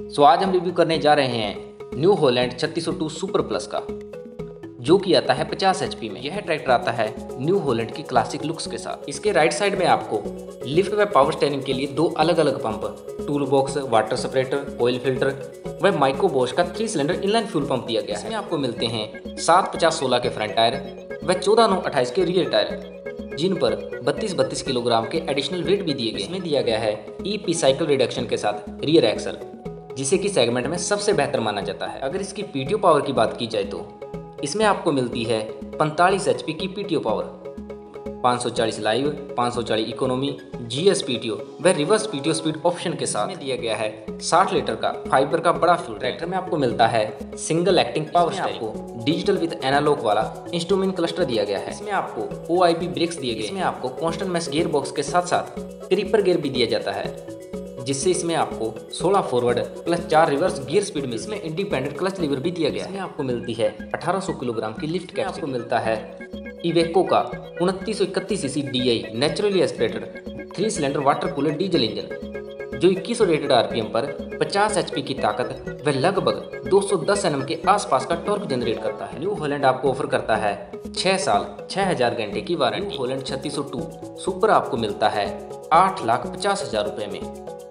सो आज हम रिव्यू करने जा रहे हैं न्यू हॉलैंड 3602 सुपर प्लस का, जो कि आता है 50 HP में। यह ट्रैक्टर आता है न्यू हॉलैंड की क्लासिक लुक्स के साथ। इसके राइट साइड में आपको लिफ्ट व पावर स्टेयरिंग के लिए दो अलग अलग pump, tool box, water separator, oil filter व माइक्रो बॉश का 3 सिलेंडर इनलाइन फ्यूल पंप दिया गया है। इसमें आपको मिलते हैं 750/16 के फ्रंट टायर व 14/9/28 के रियर टायर, जिन पर 32 किलोग्राम के एडिशनल वेट भी दिए गए। इसमें दिया गया है EP साइकिल रिडक्शन के साथ रियर एक्सल, जिसे कि सेगमेंट में सबसे बेहतर माना जाता है। अगर इसकी PTO पावर की बात की जाए तो इसमें आपको मिलती है 45 HP की PTO power, 540 live, 540 economy, GS PTO व रिवर्स PTO स्पीड ऑप्शन के साथ। में दिया गया है 60 लीटर का फाइबर का बड़ा फ्यूल। ट्रैक्टर में आपको मिलता है सिंगल एक्टिंग पावर स्टीयरिंग, आपको डिजिटल विद एनालॉग वाला इंस्ट्रूमेंट क्लस्टर दिया गया है। इसमें आपको OIP ब्रेक्स दिए गए। इसमें आपको कांस्टेंट मैश गियर बॉक्स के साथ साथ क्रीपर गियर भी दिया जाता है, जिससे इसमें आपको 16 forward plus 4 reverse gear speed में। इसमें इंडिपेंडेंट क्लच लीवर भी दिया गया है। इसमें आपको मिलती है 1800 किलोग्राम की लिफ्ट कैपेसिटी। आपको मिलता है इवेको का 2931 CC DI naturally aspirated 3 cylinder water cooler diesel engine, जो 2100 रेटेड RPM पर 50 HP की ताकत व लगभग 210 Nm के आसपास का टॉर्क जनरेट करता है। न्यू हॉलैंड आपको ऑफर करता है 6 साल 6000 घंटे की वारंटी। हॉलैंड 3602 सुपर आपको मिलता है 8,50,000 रुपये में।